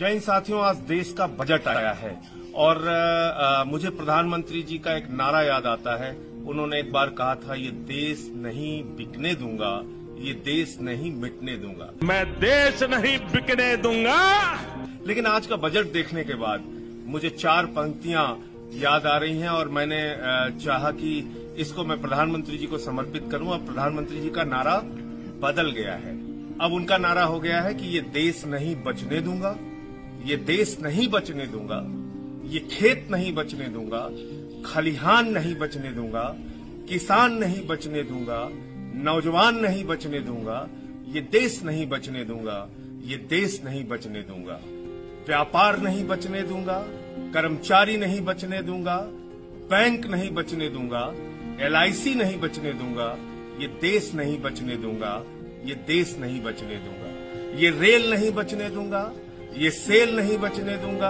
जय हिंद साथियों, आज देश का बजट आया है और मुझे प्रधानमंत्री जी का एक नारा याद आता है। उन्होंने एक बार कहा था, ये देश नहीं बिकने दूंगा, ये देश नहीं मिटने दूंगा। मैं देश नहीं बिकने दूंगा। लेकिन आज का बजट देखने के बाद मुझे 4 पंक्तियां याद आ रही हैं और मैंने चाहा कि इसको मैं प्रधानमंत्री जी को समर्पित करूं। और प्रधानमंत्री जी का नारा बदल गया है। अब उनका नारा हो गया है कि ये देश नहीं बचने दूंगा, ये देश नहीं बचने दूंगा, ये खेत नहीं बचने दूंगा, खलिहान नहीं बचने दूंगा, किसान नहीं बचने दूंगा, नौजवान नहीं बचने दूंगा, ये देश नहीं बचने दूंगा, ये देश नहीं बचने दूंगा, व्यापार नहीं बचने दूंगा, कर्मचारी नहीं बचने दूंगा, बैंक नहीं बचने दूंगा, LIC नहीं बचने दूंगा, ये देश नहीं बचने दूंगा, ये देश नहीं बचने दूंगा, ये रेल नहीं बचने दूंगा, ये सेल नहीं बचने दूंगा,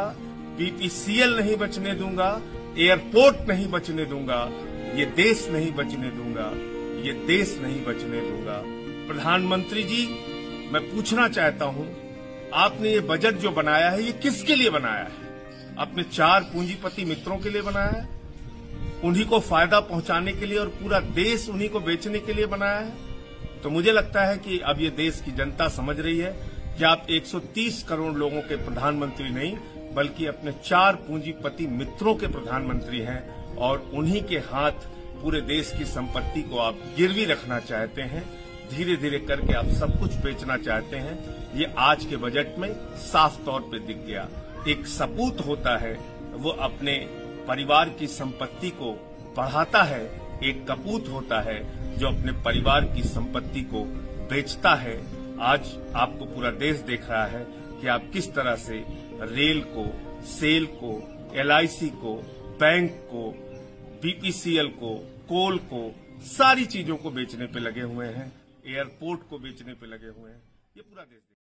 BPCL नहीं बचने दूंगा, एयरपोर्ट नहीं बचने दूंगा, ये देश नहीं बचने दूंगा, ये देश नहीं बचने दूंगा। प्रधानमंत्री जी, मैं पूछना चाहता हूं, आपने ये बजट जो बनाया है, ये किसके लिए बनाया है? अपने 4 पूंजीपति मित्रों के लिए बनाया है? उन्हीं को फायदा पहुंचाने के लिए और पूरा देश उन्हीं को बेचने के लिए बनाया है? तो मुझे लगता है कि अब ये देश की जनता समझ रही है कि आप 130 करोड़ लोगों के प्रधानमंत्री नहीं, बल्कि अपने 4 पूंजीपति मित्रों के प्रधानमंत्री हैं और उन्हीं के हाथ पूरे देश की संपत्ति को आप गिरवी रखना चाहते हैं। धीरे धीरे करके आप सब कुछ बेचना चाहते हैं। ये आज के बजट में साफ तौर पे दिख गया। एक सपूत होता है, वो अपने परिवार की संपत्ति को बढ़ाता है। एक कपूत होता है जो अपने परिवार की संपत्ति को बेचता है। आज आपको पूरा देश देख रहा है कि आप किस तरह से रेल को, सेल को, LIC को, बैंक को, BPCL को, कोल को, सारी चीजों को बेचने पे लगे हुए हैं, एयरपोर्ट को बेचने पे लगे हुए हैं। ये पूरा देश